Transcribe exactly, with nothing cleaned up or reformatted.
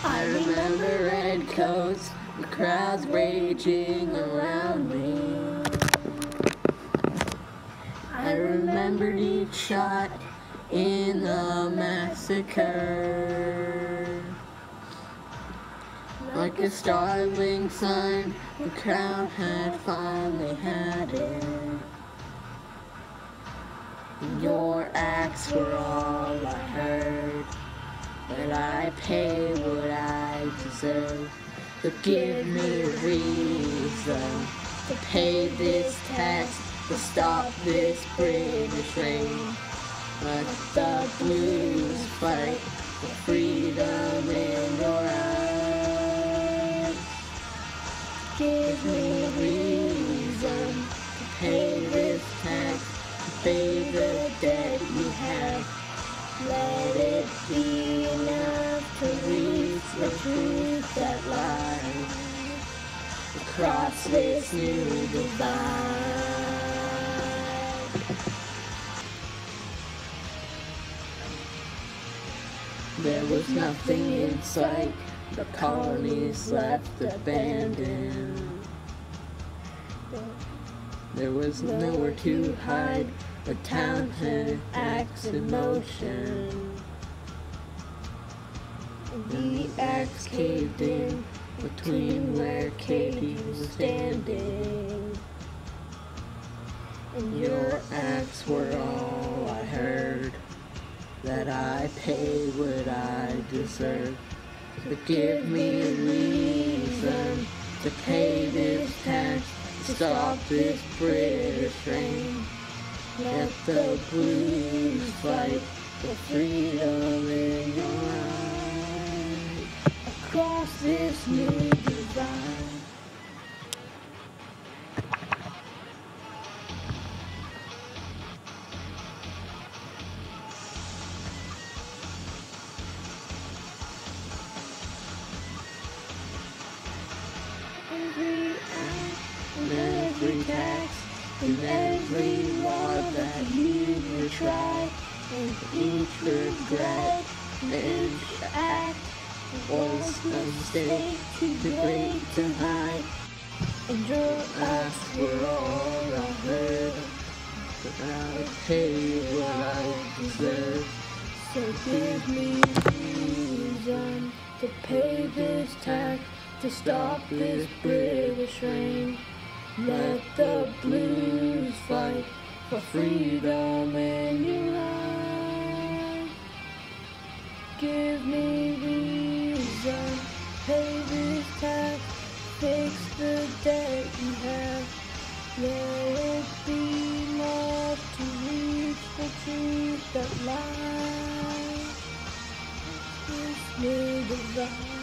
I remember red coats, the crowds raging around me. I remembered each shot in the massacre. Like a startling sign, the crowd had finally had it. Your acts were all I heard, but I pay what I deserve. But give me a reason to pay this tax, to stop this British reign. Let the blues fight for freedom in your eyes. Give me a reason to pay this tax, to pay the debt you have. Let it be enough to reach the truth that lies across this new divide. There was nothing in sight, the colonies left abandoned. There was nowhere to hide, the town had acts in motion. The axe caved in between where Katie was standing, and your acts were all I heard, that I pay what I deserve. But give me a reason to pay this tax, to stop this British reign. Let the blues fight for freedom in your eyes across this new divide. Every act and every tax and every law that you would try, and each regret and each act was a mistake too great to hide. And your acts were all I heard, but I pay what I deserve. So give me reason to pay this tax, to stop this British reign. Let the blues fight for freedom in your eyes. Give me reason, pay this tax, fix the debt you have. Let it be enough to reach the truth that lies. This new divide.